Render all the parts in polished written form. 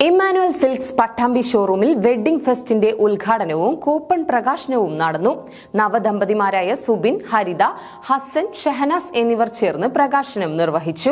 Emmanuel silks Pattambi ഷോറൂമിൽ wedding ഫെസ്റ്റിന്റെ ഉദ്ഘാടനവും coupon പ്രകാശനവും നടന്നു. നവദമ്പതിമാരായ സുബിൻ, ഹരിത, ഹസൻ, ഷഹനാസ് എന്നിവർ ചേർന്ന് പ്രകാശനം നിർവഹിച്ചു.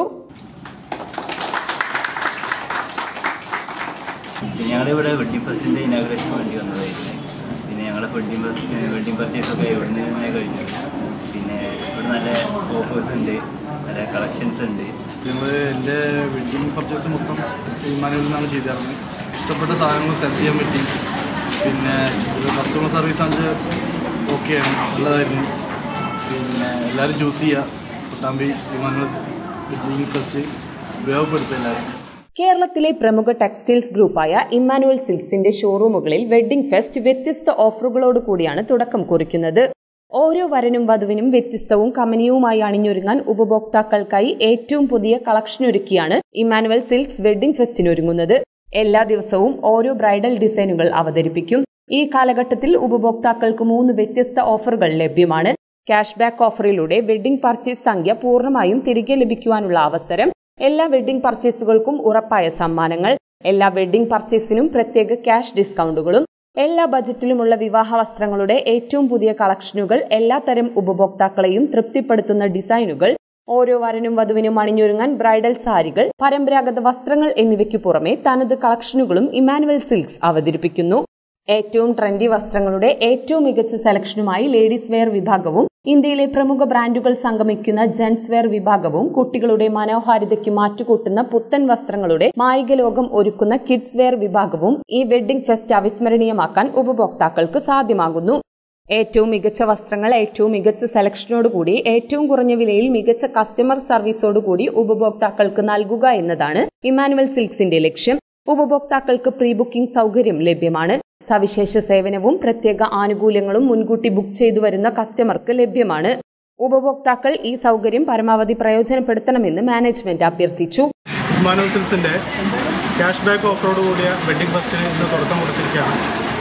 ഞങ്ങളിവിടെ വെഡ്ഡിംഗ് ഫെസ്റ്റിന്റെ ഇനാഗുറേഷന് വേണ്ടി വന്നതായിരുന്നു. പിന്നെ ഞങ്ങളുടെ വെഡ്ഡിംഗ് പർച്ചേസൊക്കെ ഇവിടെ നിന്ന് തന്നെ കഴിഞ്ഞു. പിന്നെ ഇവിടെ നല്ല ഓഫേഴ്സ് ഉണ്ട്, നല്ല കളക്ഷൻസ് ഉണ്ട്. എൻ്റെ വെഡ്ഡിംഗ് പർച്ചേസ് മൊത്തം ഇമ്മാനുവലിൽ നിന്നാണ് ചെയ്തിരുന്നത്. ഇഷ്ടപ്പെട്ട സാധനങ്ങൾ സെലക്ട് ചെയ്യാൻ പറ്റി. പിന്നെ കസ്റ്റമർ സർവീസ് ആണ് ഓക്കെയാണ്, നല്ലതായിരുന്നു. പിന്നെ എല്ലാവരും ചൂസ് ചെയ്യുക. പട്ടാമ്പി ഇമ്മാനുവൽ വെഡ്ഡിംഗ് ഫെസ്റ്റ് ഉപയോഗപ്പെടുത്തുക എല്ലാവരും. കേരളത്തിലെ പ്രമുഖ ടെക്സ്റ്റൈൽസ് ഗ്രൂപ്പായ ഇമ്മാനുവൽ സിൽക്സിന്റെ ഷോറൂമുകളിൽ വെഡ്ഡിംഗ് ഫെസ്റ്റ് വ്യത്യസ്ത ഓഫറുകളോട് കൂടിയാണ് തുടക്കം കുറിക്കുന്നത്. ഓരോ വരനും വധുവിനും വ്യത്യസ്തവും കമനീയവുമായി അണിഞ്ഞൊരുങ്ങാൻ ഉപഭോക്താക്കൾക്കായി ഏറ്റവും പുതിയ കളക്ഷനൊരുക്കിയാണ് ഇമ്മാനുവൽ സിൽക്സ് വെഡ്ഡിംഗ് ഫെസ്റ്റിനൊരുങ്ങുന്നത്. എല്ലാ ദിവസവും ഓരോ ബ്രൈഡൽ ഡിസൈനുകൾ അവതരിപ്പിക്കും. ഈ കാലഘട്ടത്തിൽ ഉപഭോക്താക്കൾക്ക് 3 വ്യത്യസ്ത ഓഫറുകൾ ലഭ്യമാണ്. ക്യാഷ് ബാക്ക് ഓഫറിലൂടെ വെഡ്ഡിംഗ് പർച്ചേസ് സംഖ്യ പൂർണ്ണമായും തിരികെ ലഭിക്കുവാനുള്ള അവസരം, എല്ലാ വെഡ്ഡിംഗ് പർച്ചേസുകൾക്കും ഉറപ്പായ സമ്മാനങ്ങൾ, എല്ലാ വെഡ്ഡിംഗ് പർച്ചേസിനും പ്രത്യേക ക്യാഷ് ഡിസ്കൗണ്ടുകളും, എല്ലാ ബജറ്റിലുമുള്ള വിവാഹ വസ്ത്രങ്ങളുടെ ഏറ്റവും പുതിയ കളക്ഷനുകൾ, എല്ലാത്തരം ഉപഭോക്താക്കളെയും തൃപ്തിപ്പെടുത്തുന്ന ഡിസൈനുകൾ, ഓരോ വരനും വധുവിനും അണിഞ്ഞൊരുങ്ങാൻ ബ്രൈഡൽ സാരികൾ, പരമ്പരാഗത വസ്ത്രങ്ങൾ എന്നിവയ്ക്ക് പുറമെ തനത് കളക്ഷനുകളും ഇമ്മാനുവൽ സിൽക്സ് അവതരിപ്പിക്കുന്നു. ഏറ്റവും ട്രെൻഡി വസ്ത്രങ്ങളുടെ ഏറ്റവും മികച്ച സെലക്ഷനുമായി ലേഡീസ് വെയർ വിഭാഗവും, ഇന്ത്യയിലെ പ്രമുഖ ബ്രാൻഡുകൾ സംഗമിക്കുന്ന ജെന്റ്സ് വെയർ വിഭാഗവും, കുട്ടികളുടെ മനോഹാരിതയ്ക്ക് മാറ്റുകൂട്ടുന്ന പുത്തൻ വസ്ത്രങ്ങളുടെ മായിക ലോകം ഒരുക്കുന്ന കിഡ്സ് വെയർ വിഭാഗവും ഈ വെഡ്ഡിംഗ് ഫെസ്റ്റ് അവിസ്മരണീയമാക്കാൻ ഉപഭോക്താക്കൾക്ക് സാധ്യമാകുന്നു. ഏറ്റവും മികച്ച വസ്ത്രങ്ങൾ ഏറ്റവും മികച്ച സെലക്ഷനോടുകൂടി ഏറ്റവും കുറഞ്ഞ വിലയിൽ മികച്ച കസ്റ്റമർ സർവീസോടുകൂടി ഉപഭോക്താക്കൾക്ക് നൽകുക എന്നതാണ് ഇമ്മാനുവൽ സിൽക്സിന്റെ ലക്ഷ്യം. ഉപഭോക്താക്കൾക്ക് പ്രീ ബുക്കിംഗ് സൗകര്യം ലഭ്യമാണ്. സവിശേഷ സേവനവും പ്രത്യേക ആനുകൂല്യങ്ങളും മുൻകൂട്ടി ബുക്ക് ചെയ്തു വരുന്ന കസ്റ്റമർക്ക് ലഭ്യമാണ്. ഉപഭോക്താക്കൾ ഈ സൗകര്യം പരമാവധി പ്രയോജനപ്പെടുത്തണമെന്ന് മാനേജ്മെന്റ് അഭ്യർത്ഥിച്ചു. ഇമ്മാനുവൽ സിൽക്സിന്റെ ക്യാഷ് ബാക്ക് ഓഫറോട് കൂടിയ വെഡ്ഡിംഗ് ഫെസ്റ്റിന് ഇന്ന് തുടക്കം കുറിച്ചിരിക്കുകയാണ്.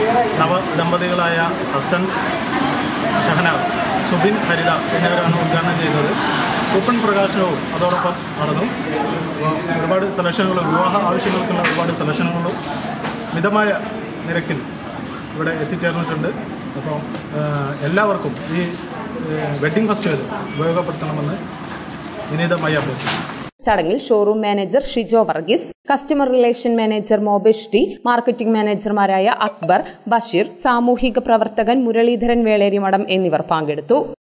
നവദമ്പതികളായ ഹസൻ, ഷഹനാസ്, സുബിൻ, ഹരിത എന്നിവരാണ് ഉദ്ഘാടനം ചെയ്യുന്നത്. കൂപ്പൺ പ്രകാശനവും അതോടൊപ്പം നടന്നു. ഒരുപാട് സെലക്ഷനുകളും വിവാഹ ആവശ്യങ്ങൾക്കുള്ള ഒരുപാട് സെലക്ഷനുകളും മിതമായ നിരക്കിൽ ഇവിടെ എത്തിച്ചേർന്നിട്ടുണ്ട്. അപ്പോൾ എല്ലാവർക്കും ഈ വെഡ്ഡിംഗ് ഫെസ്റ്റിവൽ ഉപയോഗപ്പെടുത്തണമെന്ന് വിനീതമായി അഭ്യർത്ഥിക്കുന്നു. ചടങ്ങിൽ showroom manager Shijo Varghese, customer relation manager Mobesh T, marketing മാനേജർമാരായ അക്ബർ, ബഷീർ, സാമൂഹിക പ്രവർത്തകൻ മുരളീധരൻ വേളേരിമഠം എന്നിവർ പങ്കെടുത്തു.